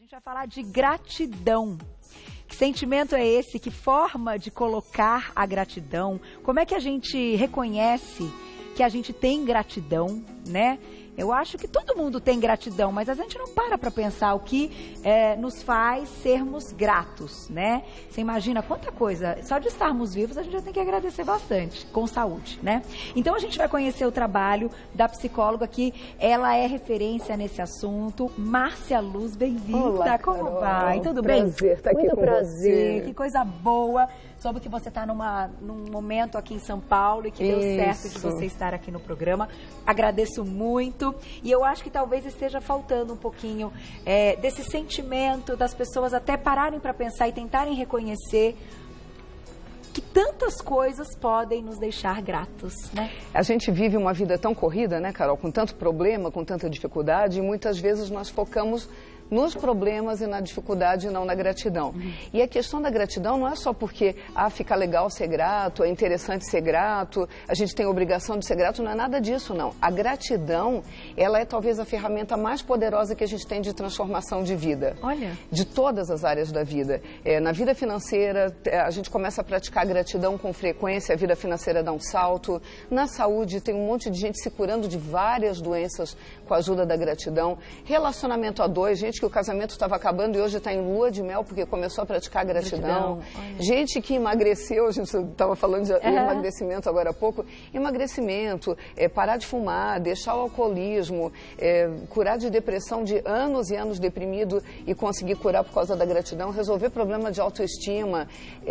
gente vai falar de gratidão. Que sentimento é esse? Que forma de colocar a gratidão? Como é que a gente reconhece que a gente tem gratidão, né? Eu acho que todo mundo tem gratidão, mas a gente não para pensar o que nos faz sermos gratos, né? Você imagina quanta coisa, só de estarmos vivos a gente já tem que agradecer bastante, com saúde, né? Então a gente vai conhecer o trabalho da psicóloga que ela é referência nesse assunto, Márcia Luz, bem-vinda, como vai? Tudo bem? Prazer estar aqui Muito com prazer, você. que coisa boa. Soube que você está num momento aqui em São Paulo e que deu certo de você estar aqui no programa. Agradeço muito. E eu acho que talvez esteja faltando um pouquinho desse sentimento das pessoas até pararem para pensar e tentarem reconhecer que tantas coisas podem nos deixar gratos, né? A gente vive uma vida tão corrida, né, Carol? Com tanto problema, com tanta dificuldade, e muitas vezes nós focamos nos problemas e na dificuldade e não na gratidão. E a questão da gratidão não é só porque fica legal ser grato, é interessante ser grato, a gente tem a obrigação de ser grato, não é nada disso, não. A gratidão, ela é talvez a ferramenta mais poderosa que a gente tem de transformação de vida. Olha. De todas as áreas da vida. Na vida financeira, a gente começa a praticar gratidão com frequência, a vida financeira dá um salto. Na saúde, tem um monte de gente se curando de várias doenças com a ajuda da gratidão. Relacionamento a dois, gente que o casamento estava acabando e hoje está em lua de mel porque começou a praticar gratidão. Gente que emagreceu, a gente estava falando de emagrecimento agora há pouco. Emagrecimento, parar de fumar, deixar o alcoolismo, curar de depressão de anos e anos deprimido e conseguir curar por causa da gratidão, resolver problema de autoestima,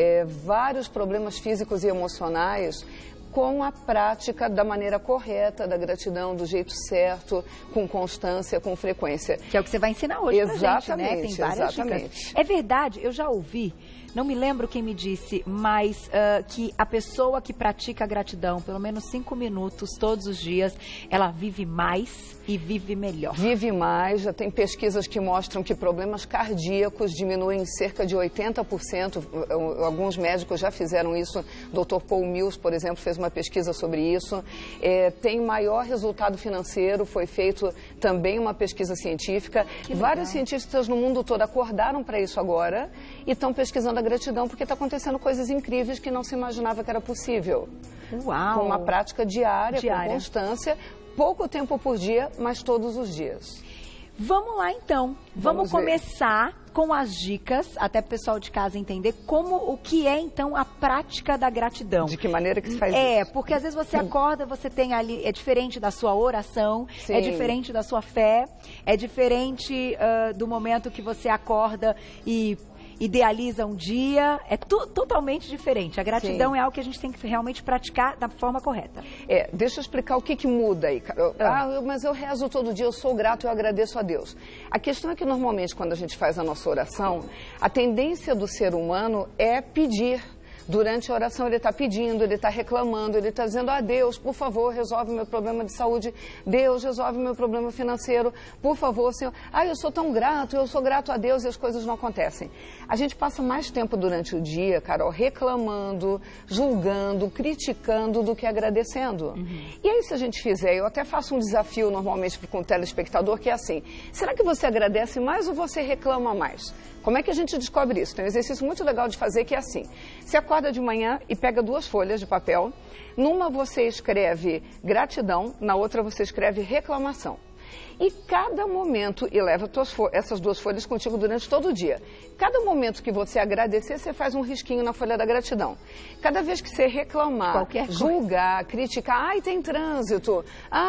vários problemas físicos e emocionais, com a prática da maneira correta, da gratidão, do jeito certo, com constância, com frequência. Que é o que você vai ensinar hoje pra gente, né? Tem várias dicas. É verdade, eu já ouvi, não me lembro quem me disse, mas que a pessoa que pratica a gratidão, pelo menos 5 minutos todos os dias, ela vive mais e vive melhor. Vive mais, já tem pesquisas que mostram que problemas cardíacos diminuem em cerca de 80%. Alguns médicos já fizeram isso. O Dr. Paul Mills, por exemplo, fez uma pesquisa sobre isso. Tem maior resultado financeiro, foi feito também uma pesquisa científica. Vários cientistas no mundo todo acordaram para isso agora e estão pesquisando a gratidão porque está acontecendo coisas incríveis que não se imaginava que era possível. Uau! Com uma prática diária, com constância, pouco tempo por dia, mas todos os dias. Vamos lá então, vamos começar com as dicas, até para o pessoal de casa entender o que é então a prática da gratidão. De que maneira que se faz isso? Porque às vezes você acorda, você tem ali, é diferente da sua oração, é diferente da sua fé, é diferente do momento que você acorda e idealiza um dia, é totalmente diferente. A gratidão é algo que a gente tem que realmente praticar da forma correta. Deixa eu explicar o que muda aí, Carol. Mas eu rezo todo dia, eu sou grato, eu agradeço a Deus. A questão é que normalmente quando a gente faz a nossa oração, a tendência do ser humano é pedir. Durante a oração ele está pedindo, ele está reclamando, ele está dizendo: Deus, por favor, resolve meu problema de saúde. Deus, resolve meu problema financeiro. Por favor, Senhor. Eu sou tão grato, eu sou grato a Deus e as coisas não acontecem. A gente passa mais tempo durante o dia, Carol, reclamando, julgando, criticando do que agradecendo. E aí se a gente fizer, eu até faço um desafio normalmente com o telespectador, que é assim: será que você agradece mais ou você reclama mais? Como é que a gente descobre isso? Tem um exercício muito legal de fazer que é assim: você acorda de manhã e pega 2 folhas de papel, numa você escreve gratidão, na outra você escreve reclamação. E cada momento, e leva essas 2 folhas contigo durante todo o dia. Cada momento que você agradecer, você faz um risquinho na folha da gratidão. Cada vez que você reclamar, julgar, criticar, tem trânsito,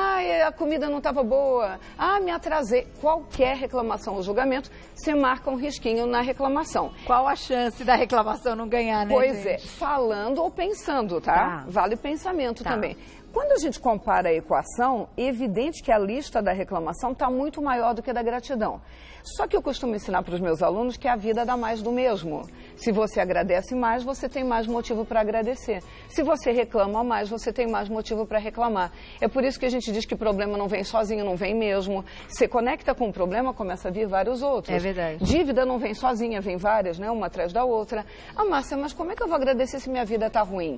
a comida não estava boa, me atrasei, qualquer reclamação ou julgamento, você marca um risquinho na reclamação. Qual a chance da reclamação não ganhar, né, Pois gente? Falando ou pensando, tá? Vale pensamento também. Quando a gente compara a equação, é evidente que a lista da reclamação está muito maior do que a da gratidão. Só que eu costumo ensinar para os meus alunos que a vida dá mais do mesmo. Se você agradece mais, você tem mais motivo para agradecer. Se você reclama mais, você tem mais motivo para reclamar. É por isso que a gente diz que problema não vem sozinho, não vem mesmo. Você conecta com um problema, começa a vir vários outros. É verdade. Dívida não vem sozinha, vem várias, né? Uma atrás da outra. Márcia, mas como é que eu vou agradecer se minha vida está ruim?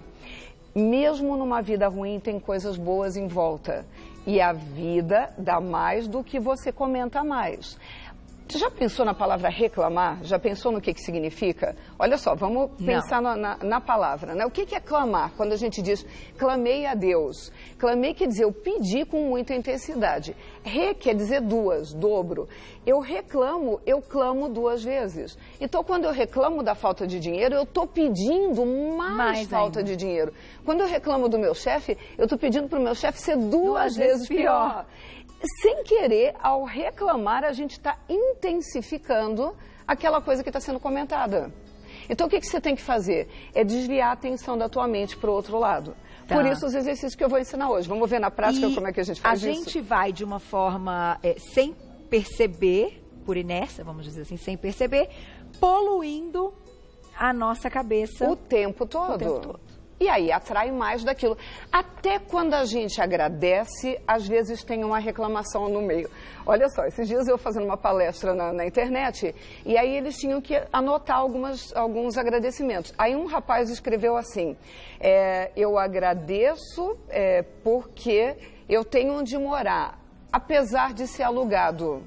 Mesmo numa vida ruim, tem coisas boas em volta. E a vida dá mais do que você comenta mais. Você já pensou na palavra reclamar? Já pensou no que significa? Olha só, vamos pensar na palavra, né? O que é clamar? Quando a gente diz clamei a Deus. Clamei quer dizer eu pedi com muita intensidade. Re quer dizer duas, dobro. Eu reclamo, eu clamo duas vezes. Então, quando eu reclamo da falta de dinheiro, eu estou pedindo mais falta de dinheiro. Quando eu reclamo do meu chefe, eu estou pedindo para o meu chefe ser duas vezes pior. Sem querer, ao reclamar, a gente está intensificando aquela coisa que está sendo comentada. Então, o que você tem que fazer? É desviar a atenção da tua mente para o outro lado. Tá. Por isso, os exercícios que eu vou ensinar hoje. Vamos ver na prática como é que a gente faz isso? A gente vai de uma forma, sem perceber, por inércia, vamos dizer assim, sem perceber, poluindo a nossa cabeça. O tempo todo. O tempo todo. E aí atrai mais daquilo. Até quando a gente agradece, às vezes tem uma reclamação no meio. Olha só, esses dias eu fazendo uma palestra na internet, e aí eles tinham que anotar alguns agradecimentos. Aí um rapaz escreveu assim, eu agradeço porque eu tenho onde morar, apesar de ser alugado.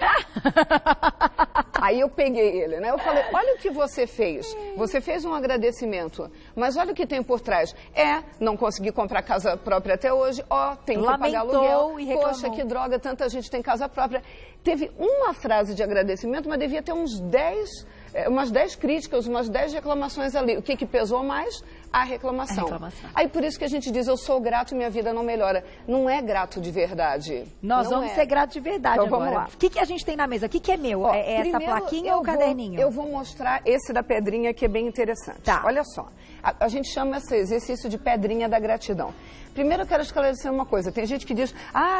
Aí eu peguei ele, né? Eu falei, olha o que você fez. Você fez um agradecimento, mas olha o que tem por trás. Não consegui comprar casa própria até hoje, tem que pagar aluguel. Poxa, que droga, tanta gente tem casa própria. Teve uma frase de agradecimento, mas devia ter umas 10 críticas, umas 10 reclamações ali. O que pesou mais? A reclamação. Aí por isso que a gente diz, eu sou grato e minha vida não melhora. Não é grato de verdade. Nós vamos ser gratos de verdade então, agora. Vamos lá. O que a gente tem na mesa? O que é meu? É essa plaquinha ou o caderninho? Eu vou mostrar esse da pedrinha que é bem interessante. Tá. Olha só. A gente chama esse exercício de pedrinha da gratidão. Primeiro eu quero esclarecer uma coisa. Tem gente que diz,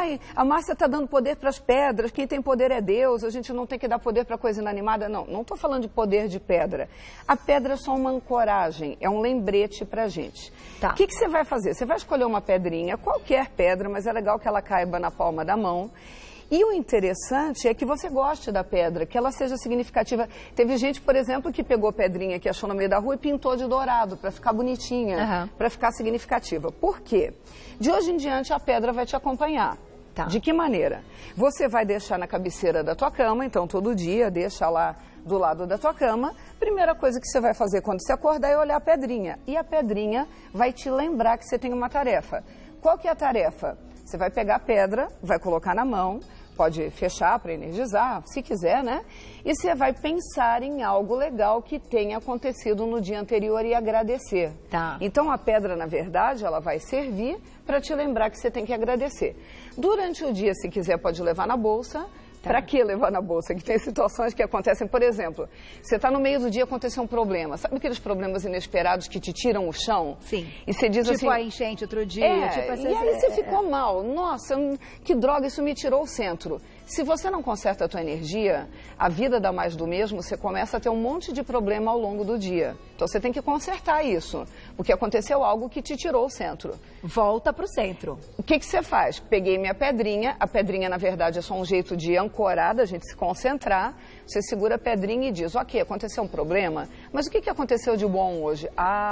a Márcia está dando poder para as pedras, quem tem poder é Deus, a gente não tem que dar poder para coisa inanimada. Não estou falando de poder de pedra. A pedra é só uma ancoragem, é um lembrete para a gente. Tá. O que você vai fazer? Você vai escolher uma pedrinha, qualquer pedra, mas é legal que ela caiba na palma da mão. E o interessante é que você goste da pedra, que ela seja significativa. Teve gente, por exemplo, que pegou pedrinha que achou no meio da rua e pintou de dourado, para ficar bonitinha, para ficar significativa. Por quê? De hoje em diante a pedra vai te acompanhar. Tá. De que maneira? Você vai deixar na cabeceira da tua cama, então todo dia deixa lá do lado da tua cama. Primeira coisa que você vai fazer quando você acordar é olhar a pedrinha. E a pedrinha vai te lembrar que você tem uma tarefa. Qual que é a tarefa? Você vai pegar a pedra, vai colocar na mão, pode fechar para energizar, se quiser, né? E você vai pensar em algo legal que tenha acontecido no dia anterior e agradecer. Tá. Então, a pedra, na verdade, ela vai servir para te lembrar que você tem que agradecer. Durante o dia, se quiser, pode levar na bolsa. Tá. Para que levar na bolsa? Que tem situações que acontecem, por exemplo, você está no meio do dia, aconteceu um problema. Sabe aqueles problemas inesperados que te tiram o chão? Sim. E você diz tipo assim... a enchente outro dia. Tipo e aí você ficou mal. Nossa, que droga, isso me tirou o centro. Se você não conserta a tua energia, a vida dá mais do mesmo, você começa a ter um monte de problema ao longo do dia. Então você tem que consertar isso, porque aconteceu algo que te tirou o centro. Volta para o centro. O que você faz? Peguei minha pedrinha, a pedrinha na verdade é só um jeito de ancorar, a gente se concentrar. Você segura a pedrinha e diz, ok, aconteceu um problema, mas o que aconteceu de bom hoje?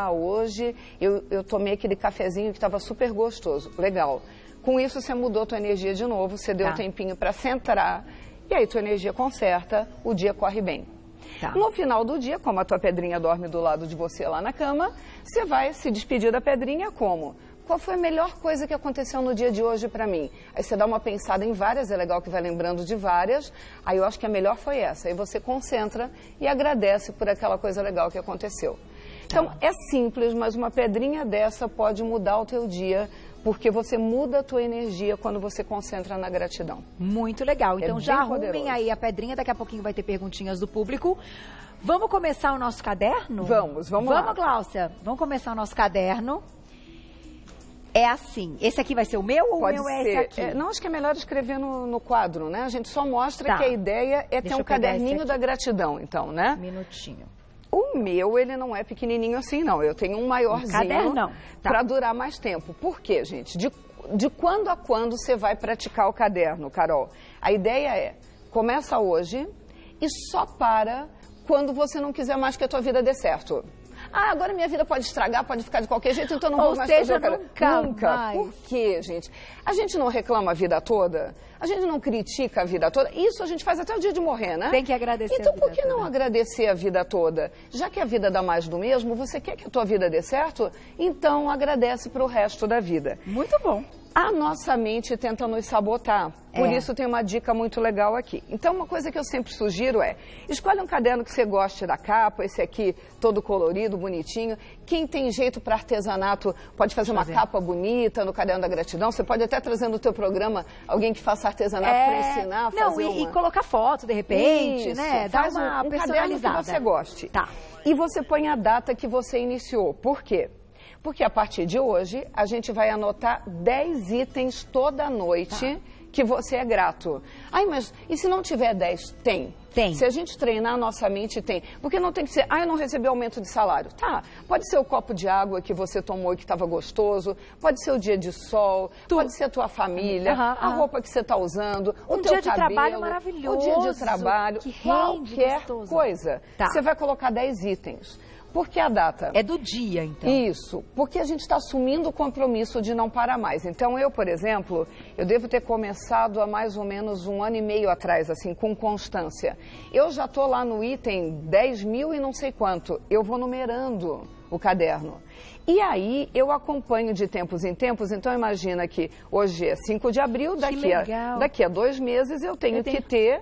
Hoje eu tomei aquele cafezinho que estava super gostoso, legal. Com isso, você mudou a tua energia de novo, você deu um tempinho para centrar, e aí tua energia conserta, o dia corre bem. Tá. No final do dia, como a tua pedrinha dorme do lado de você lá na cama, você vai se despedir da pedrinha como? Qual foi a melhor coisa que aconteceu no dia de hoje para mim? Aí você dá uma pensada em várias, é legal que vai lembrando de várias, aí eu acho que a melhor foi essa. Aí você concentra e agradece por aquela coisa legal que aconteceu. Então, é simples, mas uma pedrinha dessa pode mudar o teu dia, porque você muda a tua energia quando você concentra na gratidão. Muito legal. Então já arrumem aí a pedrinha, daqui a pouquinho vai ter perguntinhas do público. Vamos começar o nosso caderno? Vamos lá. Vamos, Gláucia. Vamos começar o nosso caderno. É assim, esse aqui vai ser o meu ou Pode o meu ser. É esse aqui? Não, acho que é melhor escrever no quadro, né? A gente só mostra que a ideia é ter um caderninho da gratidão, então, né? Minutinho. O meu, ele não é pequenininho assim, não. Eu tenho um maiorzinho para durar mais tempo. Por quê, gente? De quando a quando você vai praticar o caderno, Carol? A ideia é, começa hoje e só para quando você não quiser mais que a tua vida dê certo. Ah, agora minha vida pode estragar, pode ficar de qualquer jeito, então eu não vou mais fazer o caderno. Nunca mais. Por quê, gente? A gente não reclama a vida toda? A gente não critica a vida toda? Isso a gente faz até o dia de morrer, né? Tem que agradecer então, a vida por que não agradecer a vida toda? Já que a vida dá mais do mesmo, você quer que a tua vida dê certo? Então, agradece para o resto da vida. Muito bom. A nossa mente tenta nos sabotar. Por isso tem uma dica muito legal aqui. Então, uma coisa que eu sempre sugiro é, escolhe um caderno que você goste da capa, esse aqui todo colorido, bonitinho. Quem tem jeito para artesanato pode fazer uma capa bonita no caderno da gratidão. Você pode até trazer no teu programa alguém que faça artesanato para ensinar a fazer e colocar foto, de repente, né? Dá Faz uma um caderno personalizada. que você goste. Tá. E você põe a data que você iniciou. Por quê? Porque a partir de hoje, a gente vai anotar 10 itens toda noite que você é grato. Ai, mas e se não tiver 10? Tem. Tem. Se a gente treinar a nossa mente, tem. Porque não tem que ser, eu não recebi aumento de salário. Tá, pode ser o copo de água que você tomou e que estava gostoso, pode ser o dia de sol, pode ser a tua família, a roupa que você está usando, o teu dia de cabelo, trabalho maravilhoso. o dia de trabalho, que rende, qualquer gostoso. coisa. Tá. Você vai colocar 10 itens. Por que a data? É do dia, então. Isso, porque a gente está assumindo o compromisso de não parar mais. Então, eu, por exemplo, eu devo ter começado há mais ou menos 1 ano e meio atrás, assim, com constância. Eu já estou lá no item 10 mil e não sei quanto. Eu vou numerando o caderno. E aí, eu acompanho de tempos em tempos. Então, imagina que hoje é 5 de abril, daqui a 2 meses eu tenho que ter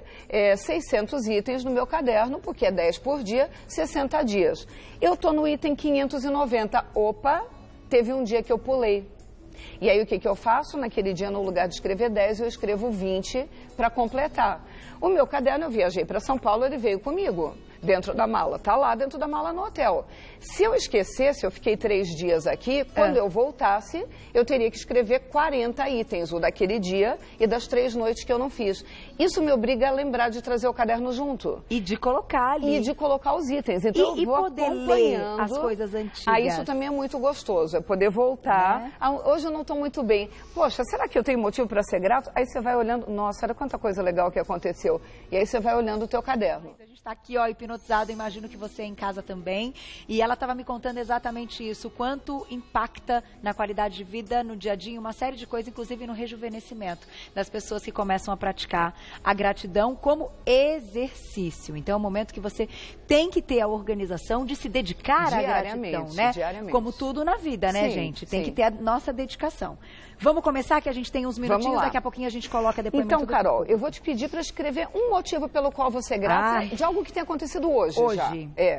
600 itens no meu caderno, porque é 10 por dia, 60 dias. Eu estou no item 590. Opa, teve um dia que eu pulei. E aí, o que eu faço? Naquele dia, no lugar de escrever 10, eu escrevo 20 para completar. O meu caderno, eu viajei para São Paulo, ele veio comigo. Dentro da mala, está lá dentro da mala no hotel. Se eu esquecesse, eu fiquei 3 dias aqui, quando eu voltasse, eu teria que escrever 40 itens, o daquele dia e das 3 noites que eu não fiz. Isso me obriga a lembrar de trazer o caderno junto. E de colocar ali. E de colocar os itens. Então, eu vou poder acompanhando. ler as coisas antigas. Isso também é muito gostoso, é poder voltar. Hoje eu não estou muito bem. Poxa, será que eu tenho motivo para ser grato? Aí você vai olhando, nossa, olha quanta coisa legal que aconteceu. E aí você vai olhando o teu caderno. A gente está aqui, ó, hipnotizado, imagino que você é em casa também. E ela estava me contando exatamente isso, o quanto impacta na qualidade de vida, no dia a dia, uma série de coisas, inclusive no rejuvenescimento das pessoas que começam a praticar a gratidão como exercício. Então é um momento que você tem que ter a organização de se dedicar à gratidão, né? Diariamente. Como tudo na vida, né, gente? Tem que ter a nossa dedicação. Vamos começar, que a gente tem uns minutinhos, daqui a pouquinho a gente coloca depois. Então, Carol, eu vou te pedir para escrever um motivo pelo qual você é grata de algo que tenha acontecido hoje já.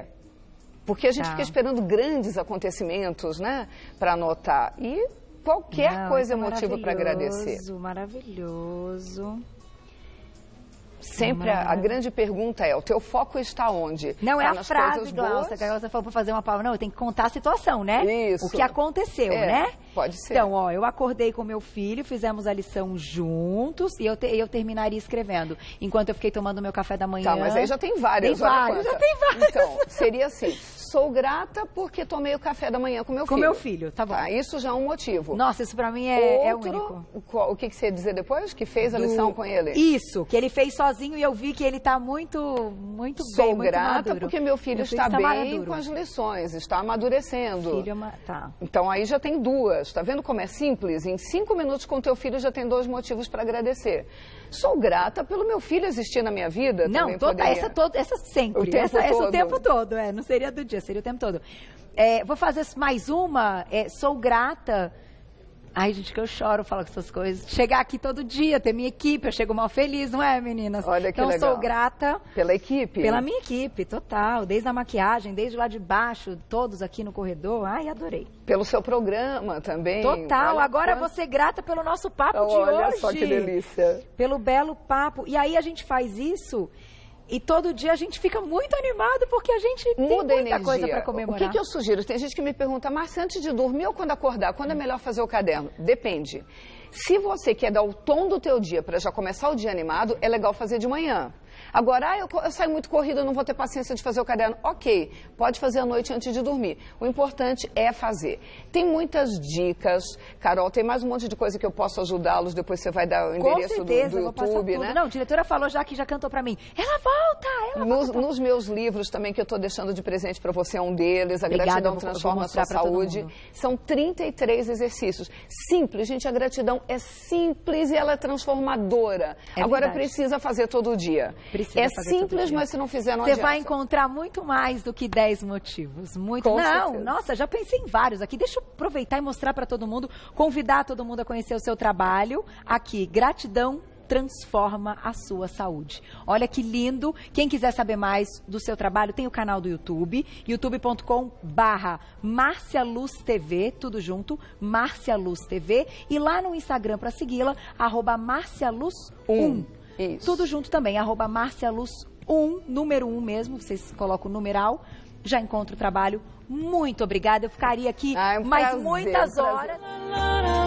Porque a gente fica esperando grandes acontecimentos, né, para anotar. E qualquer coisa é motivo para agradecer. Maravilhoso. Sempre a grande pergunta é, o teu foco está onde? Não, tá é a frase, Glaucia, que você falou para fazer uma palavra. Não, eu tenho que contar a situação, né? Isso. O que aconteceu, né? Pode ser. Então, ó, eu acordei com meu filho, fizemos a lição juntos e eu terminaria escrevendo. Enquanto eu fiquei tomando meu café da manhã. Tá, mas aí já tem várias. Já tem várias. Então, seria assim, sou grata porque tomei o café da manhã com meu filho. Com meu filho, tá bom. Tá, isso já é um motivo. Nossa, isso pra mim é único. O que você ia dizer depois? Que fez a lição com ele? Isso, que ele fez sozinho e eu vi que ele tá muito bem, Sou muito grata maduro. porque meu filho está bem com as lições, está amadurecendo. Tá. Então aí já tem 2. Tá vendo como é simples? Em 5 minutos com teu filho já tem 2 motivos para agradecer. Sou grata pelo meu filho existir na minha vida. Não, essa sempre. Essa o tempo todo, não seria do dia, seria o tempo todo. Vou fazer mais uma. Sou grata. Ai, gente, que eu choro falar com essas coisas. Chegar aqui todo dia, ter minha equipe, eu chego mal feliz, não é, meninas? Olha que legal. Então, sou grata. Pela equipe? Pela minha equipe, total. Desde a maquiagem, desde lá de baixo, todos aqui no corredor. Ai, adorei. Pelo seu programa também. Total. Olha, agora vou ser grata pelo nosso papo de hoje. Olha só que delícia. Pelo belo papo. E aí a gente faz isso... E todo dia a gente fica muito animado porque a gente tem muita coisa para comemorar. O que eu sugiro? Tem gente que me pergunta, Márcia, antes de dormir ou quando acordar, quando é melhor fazer o caderno? Depende. Se você quer dar o tom do teu dia para já começar o dia animado, é legal fazer de manhã. Agora, eu saio muito corrida, eu não vou ter paciência de fazer o caderno. Ok, pode fazer à noite antes de dormir. O importante é fazer. Tem muitas dicas, Carol, tem mais um monte de coisa que eu posso ajudá-los, depois você vai dar o endereço do YouTube, né? Não, a diretora falou já que já cantou pra mim. Ela volta, Nos meus livros também, que eu estou deixando de presente para você, é um deles, A Gratidão Transforma a Sua Saúde. São 33 exercícios. Simples, gente, a gratidão é simples e ela é transformadora. Agora precisa fazer todo dia. É simples, mas se não fizer, não adianta. Você vai encontrar muito mais do que 10 motivos. Muito. Não, nossa, já pensei em vários aqui. Deixa eu aproveitar e mostrar para todo mundo, convidar todo mundo a conhecer o seu trabalho. Aqui, Gratidão Transforma a Sua Saúde. Olha que lindo. Quem quiser saber mais do seu trabalho, tem o canal do YouTube, youtube.com/MárciaLuzTV, tudo junto, Márcia Luz TV, e lá no Instagram para segui-la, @MárciaLuz1. Isso. Tudo junto também, @MárciaLuz1, número 1 mesmo, vocês colocam o numeral, já encontra o trabalho. Muito obrigada, eu ficaria aqui mais muitas horas.